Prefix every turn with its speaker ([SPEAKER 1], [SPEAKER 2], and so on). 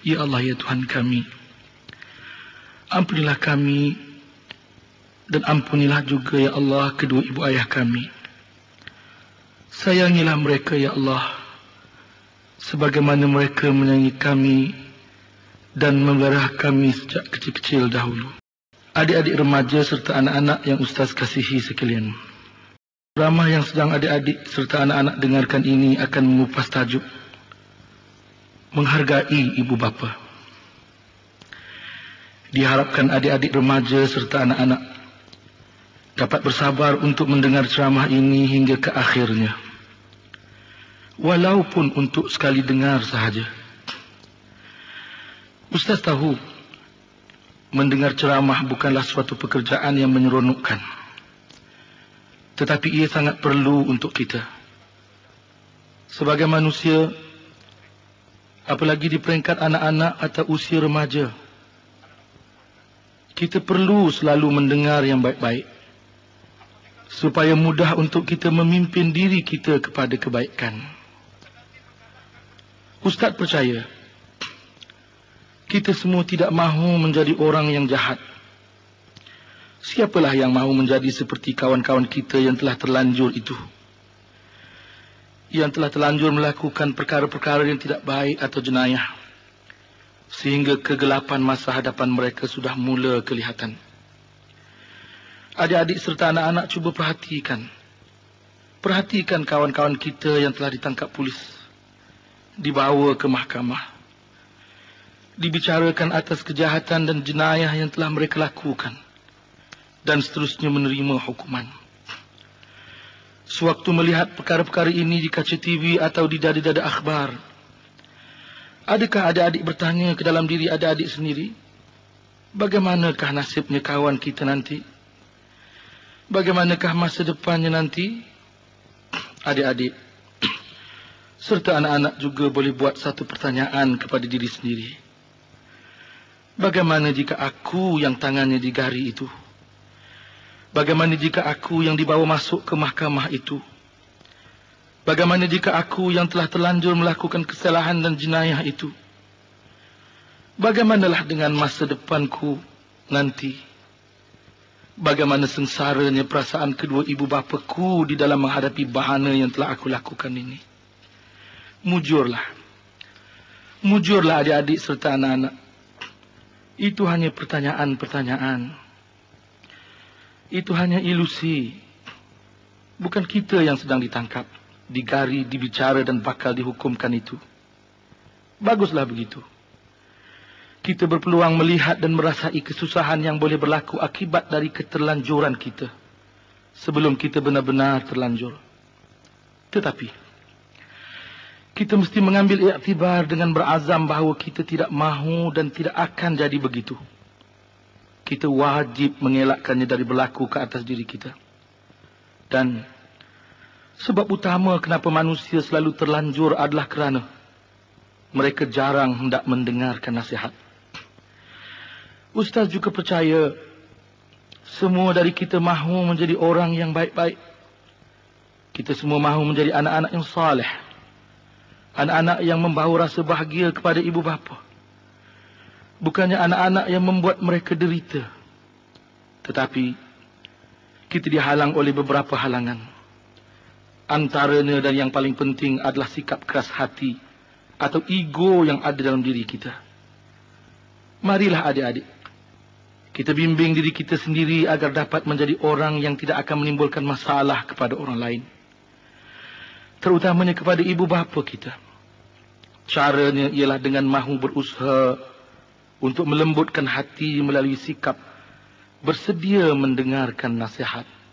[SPEAKER 1] Ya Allah, ya Tuhan kami, ampunilah kami dan ampunilah juga ya Allah kedua ibu ayah kami. Sayangilah mereka ya Allah, sebagaimana mereka menyayangi kami dan memelihara kami sejak kecil-kecil dahulu. Adik-adik remaja serta anak-anak yang Ustaz kasihi sekalian, drama yang sedang adik-adik serta anak-anak dengarkan ini akan mengupas tajuk Menghargai Ibu Bapa. Diharapkan adik-adik remaja serta anak-anak dapat bersabar untuk mendengar ceramah ini hingga ke akhirnya, walaupun untuk sekali dengar sahaja. Ustaz tahu, mendengar ceramah bukanlah suatu pekerjaan yang menyeronokkan, tetapi ia sangat perlu untuk kita. Sebagai manusia, apalagi di peringkat anak-anak atau usia remaja, kita perlu selalu mendengar yang baik-baik, supaya mudah untuk kita memimpin diri kita kepada kebaikan. Ustaz percaya, kita semua tidak mahu menjadi orang yang jahat. Siapalah yang mahu menjadi seperti kawan-kawan kita yang telah terlanjur itu, yang telah terlanjur melakukan perkara-perkara yang tidak baik atau jenayah, sehingga kegelapan masa hadapan mereka sudah mula kelihatan. Adik-adik serta anak-anak cuba perhatikan kawan-kawan kita yang telah ditangkap polis, dibawa ke mahkamah, dibicarakan atas kejahatan dan jenayah yang telah mereka lakukan, dan seterusnya menerima hukuman. Sewaktu melihat perkara-perkara ini di kaca TV atau di dada-dada akhbar, adakah adik-adik bertanya ke dalam diri adik-adik sendiri, bagaimanakah nasibnya kawan kita nanti? Bagaimanakah masa depannya nanti? Adik-adik serta anak-anak juga boleh buat satu pertanyaan kepada diri sendiri. Bagaimana jika aku yang tangannya digari itu? Bagaimana jika aku yang dibawa masuk ke mahkamah itu? Bagaimana jika aku yang telah terlanjur melakukan kesalahan dan jenayah itu? Bagaimanalah dengan masa depanku nanti? Bagaimana sengsaranya perasaan kedua ibu bapaku di dalam menghadapi bahana yang telah aku lakukan ini? Mujurlah adik-adik serta anak-anak. Itu hanya pertanyaan-pertanyaan. Itu hanya ilusi. Bukan kita yang sedang ditangkap, digari, dibicara dan bakal dihukumkan itu. Baguslah begitu. Kita berpeluang melihat dan merasai kesusahan yang boleh berlaku akibat dari keterlanjuran kita, sebelum kita benar-benar terlanjur. Tetapi kita mesti mengambil iktibar dengan berazam bahawa kita tidak mahu dan tidak akan jadi begitu. Kita wajib mengelakkannya dari berlaku ke atas diri kita. Dan sebab utama kenapa manusia selalu terlanjur adalah kerana mereka jarang hendak mendengarkan nasihat. Ustaz juga percaya semua dari kita mahu menjadi orang yang baik-baik. Kita semua mahu menjadi anak-anak yang saleh, anak-anak yang membawa rasa bahagia kepada ibu bapa. Bukannya anak-anak yang membuat mereka derita. Tetapi kita dihalang oleh beberapa halangan. Antaranya dan yang paling penting adalah sikap keras hati atau ego yang ada dalam diri kita. Marilah adik-adik, kita bimbing diri kita sendiri agar dapat menjadi orang yang tidak akan menimbulkan masalah kepada orang lain, terutamanya kepada ibu bapa kita. Caranya ialah dengan mahu berusaha untuk melembutkan hati melalui sikap bersedia mendengarkan nasihat.